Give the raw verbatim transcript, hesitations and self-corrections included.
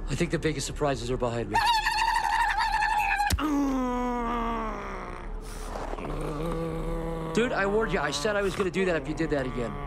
I think the biggest surprises are behind me. Dude, I warned you. I said I was gonna do that if you did that again.